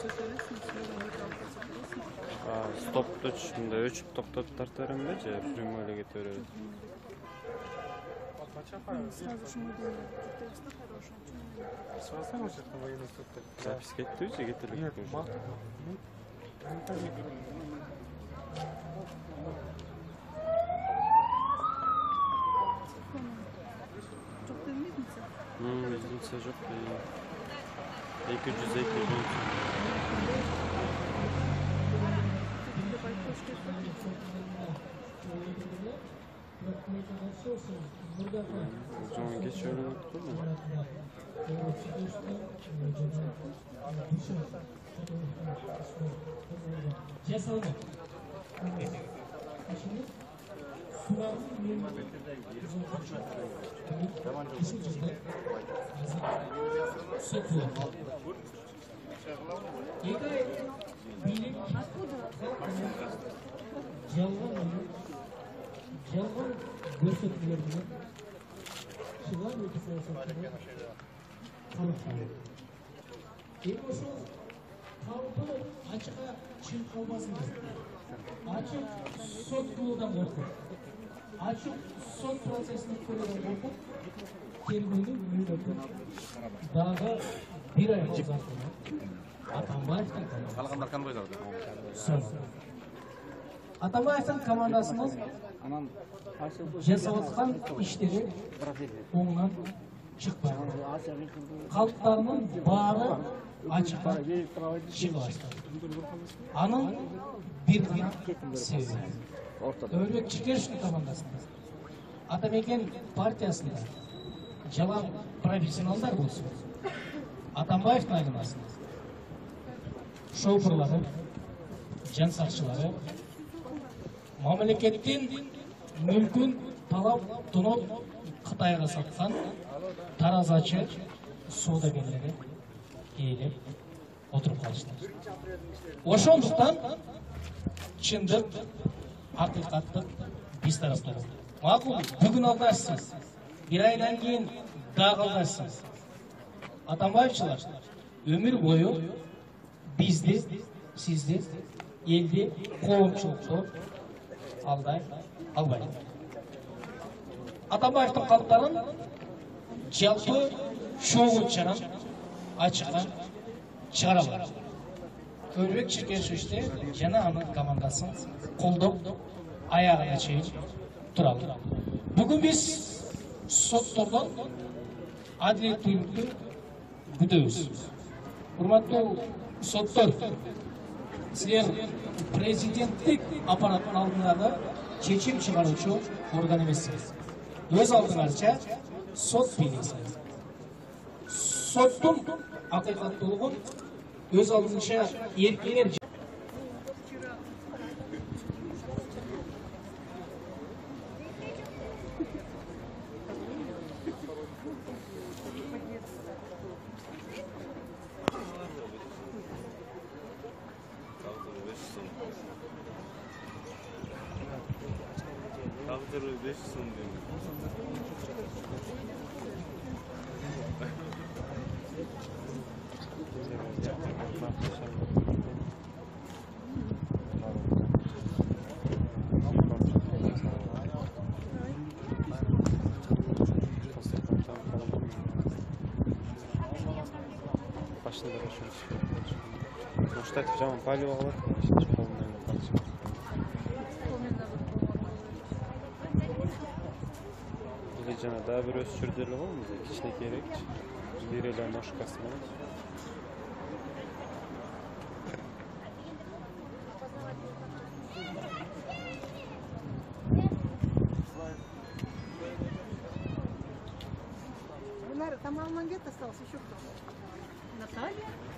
Stopda tushimda o'chib to'xtatib tartarimda prямой ketaveradi. Сразу же мы думаем, это ясно хорошее. Сразу же это военный сектор. Запись ketdi, ketilib. Нет, Çok da mezunsa? Mezunsa yok. 200. Zaman geç öyle unuttu mu? Жалған көрсетілерді шылар өте саясатында қалыптады. Ошол қалыпты ачыға чын қалбасында. Ачык сот кылуудан коркуп, ачык сот процессин көрүүдөн коркуп, тергөөнү мүнөтүп, дагы бир ай музартына Атамбаевдин Калгандар конвойдорду. Атамбаевдин командасынын жасап аткан иштери оңунан чыкпайт. Калктарынын баары ачыкка чыга баштады. Анын бир гана себеби. Өрбек Чекеровдин командасында Атамекен партиясында жалаң профессионалдар болсун. Атамбаевдин айланасында шоферлары, жан сакчылары мамлекеттин мүлкүн талап тоноп Кытайга саткан таразачы соодагерлери ээлеп отуруп калышты. Ошондуктан чындык, акыйкаттык биз тараптан. Макул, бүгүн алдашсыз, бир айдан кийин дагы алдашсыз. Атамбаевчылар өмүр бою бизди, сизди, элди коомчулукта алдай албайт. Атамбаевдин калктарын жалпы шоу чаран ачыкка чыгара алат. Өрбек Чекеровичти жана анын командасын колдоп аягына чейин туралы. Бүгүн биз соттордон адилеттүүлүктү күтөбүз. Урматтуу соттор, силер президенттик аппараттын алдындагы чечим чыгаруучу орган эмессиз. Өз алдыңарча сот бийлейсиз. Соттун акыйкаттуулугун өз алдынча эркиңер Taqdiri 5 so'm deydi. Başında da şöyle çıkıyor. Штат жаман палево алат. Жана да бир өсүрдүлү го мында кичине керек. Биреле ножкасына. Там мангет остался еще кто? Наталья?